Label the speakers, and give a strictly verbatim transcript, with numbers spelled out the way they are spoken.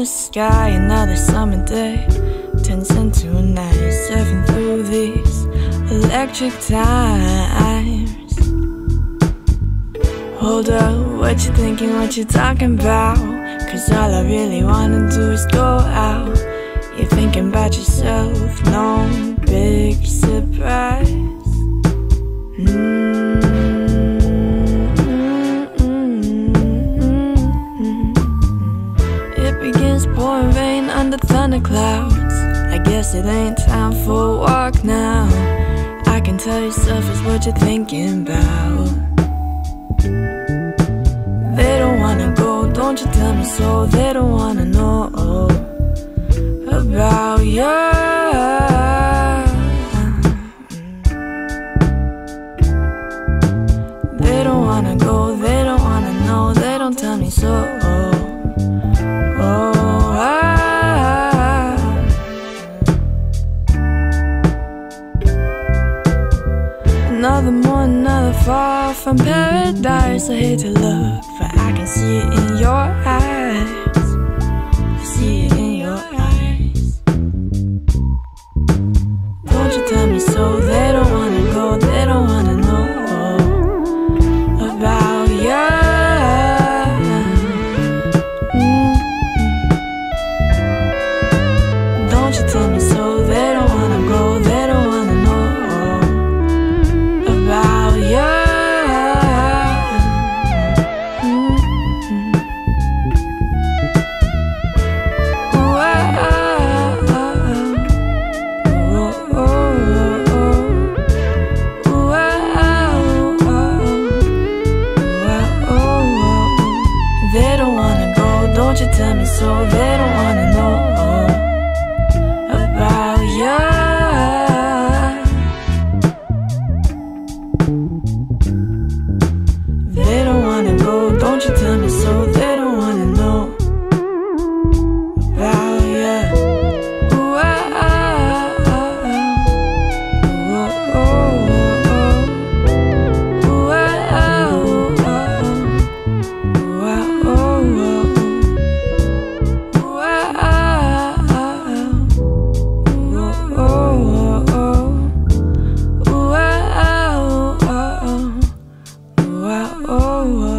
Speaker 1: the sky, another summer day turns into a night, surfing through these electric times. Hold up, what you thinking, what you talking about? Cause all I really wanna do is go out. You're thinking about yourself, no big surprise. mm-hmm. It begins pouring rain under thunderclouds. I guess it ain't time for a walk now. I can tell yourself is what you're thinking about. They don't wanna go, don't you tell me so. They don't wanna know about you. They don't wanna go, they don't wanna know. They don't tell me so. Oh, ah. Another morning, another far from paradise. I hate to look, but I can see it in your eyes. I see it in your eyes. Don't you tell me so. They don't wanna go, they don't wanna know about you. mm-hmm. Don't you tell me so. They don't wanna go, they don't wanna know about you. They don't wanna go, don't you tell me so. They don't wanna know about you. They don't wanna go, don't you tell me so. They don't wanna know about you. Ooh, ah, ah, ah. Ooh, oh, oh, oh. Ooh, ah, ah, oh, oh. Oh, oh, oh.